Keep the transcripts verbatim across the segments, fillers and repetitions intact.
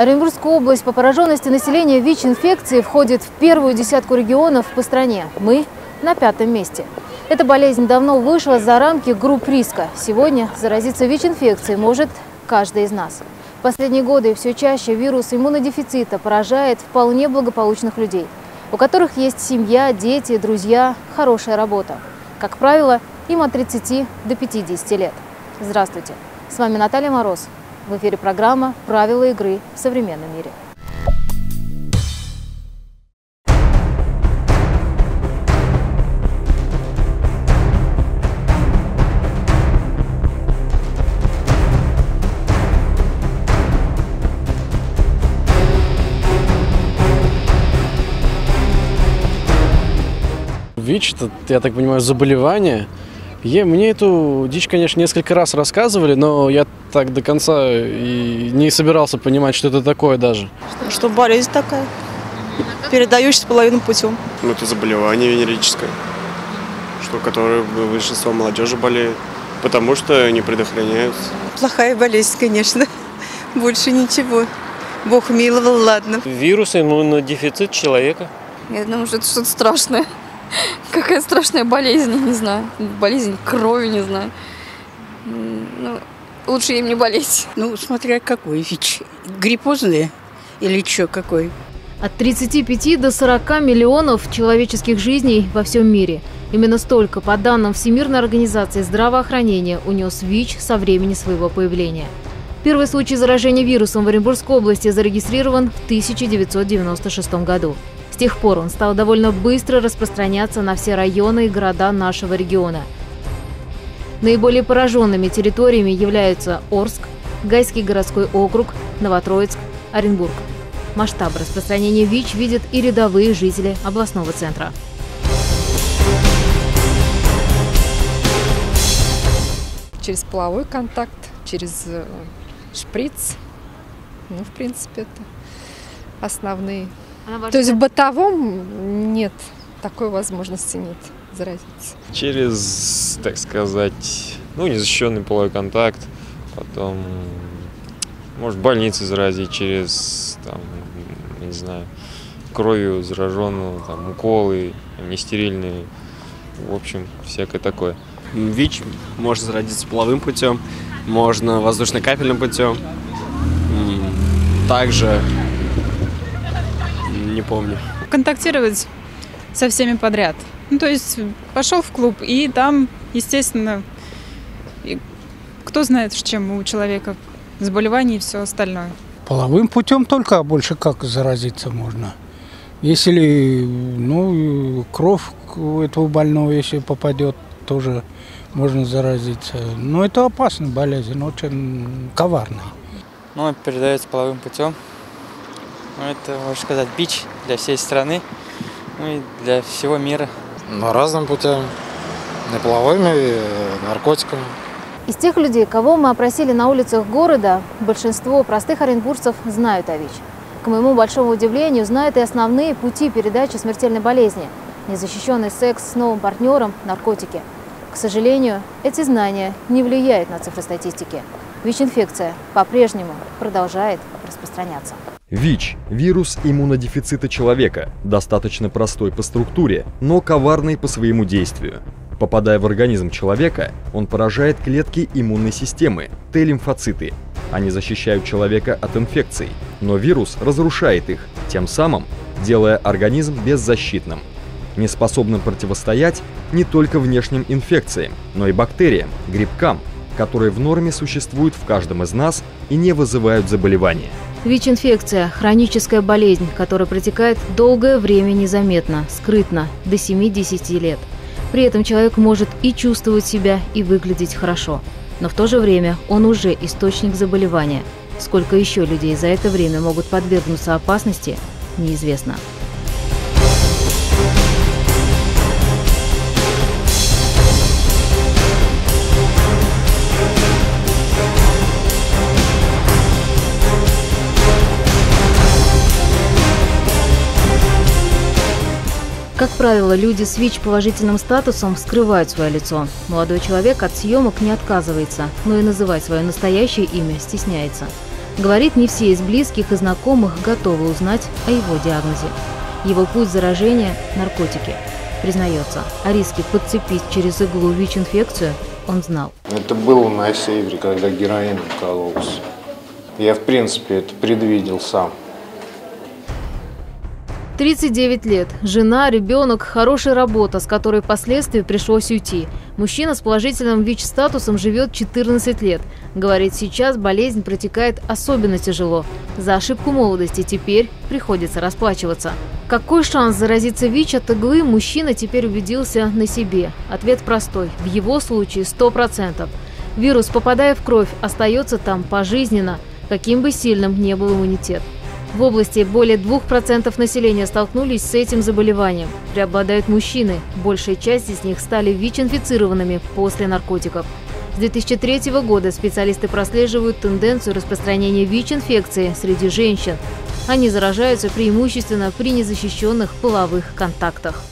Оренбургская область по пораженности населения ВИЧ-инфекцией входит в первую десятку регионов по стране. Мы на пятом месте. Эта болезнь давно вышла за рамки групп риска. Сегодня заразиться ВИЧ-инфекцией может каждый из нас. В последние годы все чаще вирус иммунодефицита поражает вполне благополучных людей, у которых есть семья, дети, друзья, хорошая работа. Как правило, им от тридцати до пятидесяти лет. Здравствуйте, с вами Наталья Мороз. В эфире программа «Правила игры в современном мире». ВИЧ – это, я так понимаю, заболевание. Я, мне эту дичь, конечно, несколько раз рассказывали, но я так до конца и не собирался понимать, что это такое даже. Что, что болезнь такая, передающаяся половинным путем. Ну, это заболевание венерическое, что, которое большинство молодежи болеет, потому что не предохраняются. Плохая болезнь, конечно, больше ничего. Бог миловал, ладно. Вирус, иммунодефицит человека. Я думаю, что это что-то страшное. Какая страшная болезнь, не знаю. Болезнь крови, не знаю. Ну, лучше им не болеть. Ну, смотря какой ВИЧ. Гриппозный или что, какой? От тридцати пяти до сорока миллионов человеческих жизней во всем мире. Именно столько, по данным Всемирной организации здравоохранения, унес ВИЧ со времени своего появления. Первый случай заражения вирусом в Оренбургской области зарегистрирован в тысяча девятьсот девяносто шестом году. С тех пор он стал довольно быстро распространяться на все районы и города нашего региона. Наиболее пораженными территориями являются Орск, Гайский городской округ, Новотроицк, Оренбург. Масштаб распространения ВИЧ видят и рядовые жители областного центра. Через половой контакт, через шприц. Ну, в принципе, это основные. То есть в бытовом нет такой возможности, нет заразиться. Через, так сказать, ну, незащищенный половой контакт, потом, может, в больнице заразить через, там, не знаю, кровью зараженного, там, уколы, нестерильные, в общем, всякое такое. ВИЧ можно заразиться половым путем, можно воздушно-капельным путем, также, не помню. Контактировать со всеми подряд. Ну, то есть пошел в клуб, и там, естественно, и кто знает, чем у человека заболевание и все остальное. Половым путем только, а больше как заразиться можно. Если, ну, кровь у этого больного, если попадет, тоже можно заразиться. Но это опасная болезнь, очень коварная. Ну, передается половым путем. Ну, это, можно сказать, бич для всей страны, ну и для всего мира. Ну, разным путем. И половыми, и наркотиками. Из тех людей, кого мы опросили на улицах города, большинство простых оренбуржцев знают о ВИЧ. К моему большому удивлению, знают и основные пути передачи смертельной болезни. Незащищенный секс с новым партнером, наркотики. К сожалению, эти знания не влияют на цифры статистики. ВИЧ-инфекция по-прежнему продолжает распространяться. ВИЧ – вирус иммунодефицита человека, достаточно простой по структуре, но коварный по своему действию. Попадая в организм человека, он поражает клетки иммунной системы – Т-лимфоциты. Они защищают человека от инфекций, но вирус разрушает их, тем самым делая организм беззащитным, неспособным противостоять не только внешним инфекциям, но и бактериям, грибкам, которые в норме существуют в каждом из нас и не вызывают заболевания. ВИЧ-инфекция – хроническая болезнь, которая протекает долгое время незаметно, скрытно, до семи-десяти лет. При этом человек может и чувствовать себя, и выглядеть хорошо. Но в то же время он уже источник заболевания. Сколько еще людей за это время могут подвергнуться опасности, неизвестно. Как правило, люди с ВИЧ-положительным статусом скрывают свое лицо. Молодой человек от съемок не отказывается, но и называть свое настоящее имя стесняется. Говорит, не все из близких и знакомых готовы узнать о его диагнозе. Его путь заражения – наркотики. Признается, о риске подцепить через иглу ВИЧ-инфекцию он знал. Это было на севере, когда героином кололся. Я, в принципе, это предвидел сам. тридцать девять лет. Жена, ребенок, хорошая работа, с которой впоследствии пришлось уйти. Мужчина с положительным ВИЧ-статусом живет четырнадцать лет. Говорит, сейчас болезнь протекает особенно тяжело. За ошибку молодости теперь приходится расплачиваться. Какой шанс заразиться ВИЧ от иглы, мужчина теперь убедился на себе. Ответ простой. В его случае сто процентов. Вирус, попадая в кровь, остается там пожизненно, каким бы сильным ни был иммунитет. В области более двух процентов населения столкнулись с этим заболеванием. Преобладают мужчины. Большая часть из них стали ВИЧ-инфицированными после наркотиков. С две тысячи третьего года специалисты прослеживают тенденцию распространения ВИЧ-инфекции среди женщин. Они заражаются преимущественно при незащищенных половых контактах.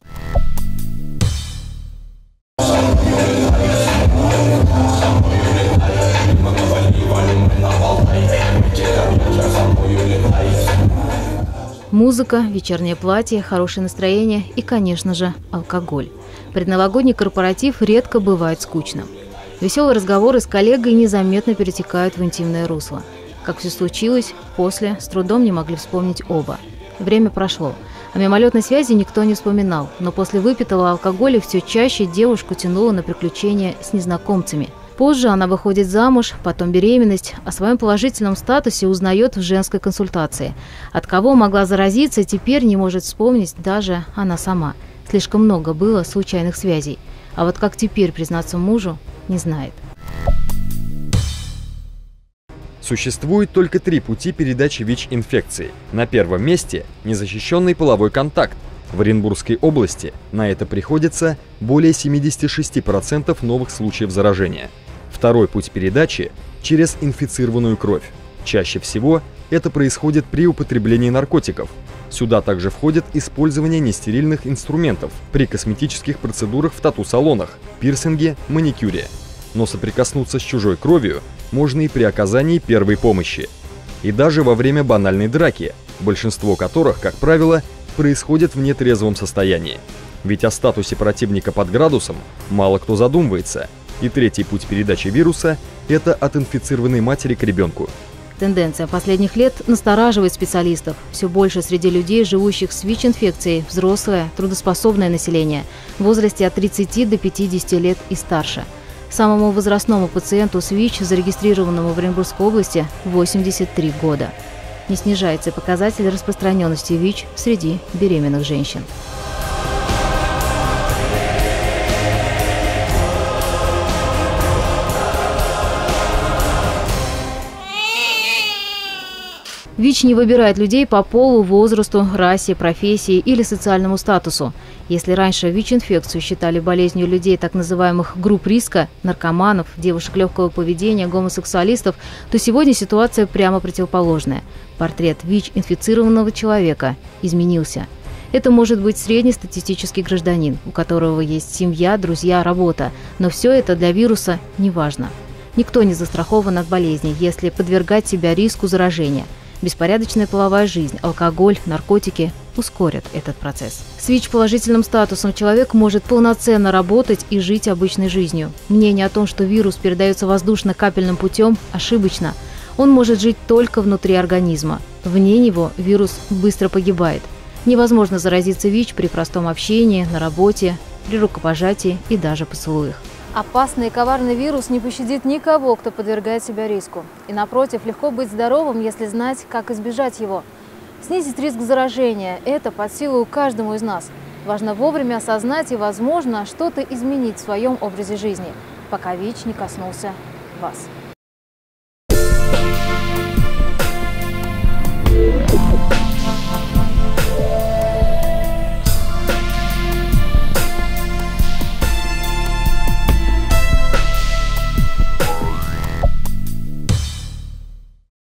Музыка, вечернее платье, хорошее настроение и, конечно же, алкоголь. Предновогодний корпоратив редко бывает скучным. Веселые разговоры с коллегой незаметно перетекают в интимное русло. Как все случилось, после с трудом не могли вспомнить оба. Время прошло. О мимолетной связи никто не вспоминал, но после выпитого алкоголя все чаще девушку тянуло на приключения с незнакомцами. Позже она выходит замуж, потом беременность, о своем положительном статусе узнает в женской консультации. От кого могла заразиться, теперь не может вспомнить даже она сама. Слишком много было случайных связей. А вот как теперь признаться мужу, не знает. Существует только три пути передачи ВИЧ-инфекции. На первом месте – незащищенный половой контакт. В Оренбургской области на это приходится более семидесяти шести процентов новых случаев заражения. Второй путь передачи – через инфицированную кровь. Чаще всего это происходит при употреблении наркотиков. Сюда также входит использование нестерильных инструментов при косметических процедурах в тату-салонах, пирсинге, маникюре. Но соприкоснуться с чужой кровью можно и при оказании первой помощи. И даже во время банальной драки, большинство которых, как правило, происходит в нетрезвом состоянии. Ведь о статусе противника под градусом мало кто задумывается. И третий путь передачи вируса – это от инфицированной матери к ребенку. Тенденция последних лет настораживает специалистов. Все больше среди людей, живущих с ВИЧ-инфекцией, взрослое, трудоспособное население в возрасте от тридцати до пятидесяти лет и старше. Самому возрастному пациенту с ВИЧ, зарегистрированному в Оренбургской области, восемьдесят три года. Не снижается показатель распространенности ВИЧ среди беременных женщин. ВИЧ не выбирает людей по полу, возрасту, расе, профессии или социальному статусу. Если раньше ВИЧ-инфекцию считали болезнью людей так называемых групп риска – наркоманов, девушек легкого поведения, гомосексуалистов, то сегодня ситуация прямо противоположная. Портрет ВИЧ-инфицированного человека изменился. Это может быть среднестатистический гражданин, у которого есть семья, друзья, работа. Но все это для вируса не важно. Никто не застрахован от болезни, если подвергать себя риску заражения. Беспорядочная половая жизнь, алкоголь, наркотики ускорят этот процесс. С ВИЧ-положительным статусом человек может полноценно работать и жить обычной жизнью. Мнение о том, что вирус передается воздушно-капельным путем, ошибочно. Он может жить только внутри организма. Вне него вирус быстро погибает. Невозможно заразиться ВИЧ при простом общении, на работе, при рукопожатии и даже поцелуях. Опасный и коварный вирус не пощадит никого, кто подвергает себя риску. И напротив, легко быть здоровым, если знать, как избежать его. Снизить риск заражения – это под силу каждому из нас. Важно вовремя осознать и, возможно, что-то изменить в своем образе жизни, пока ВИЧ не коснулся вас.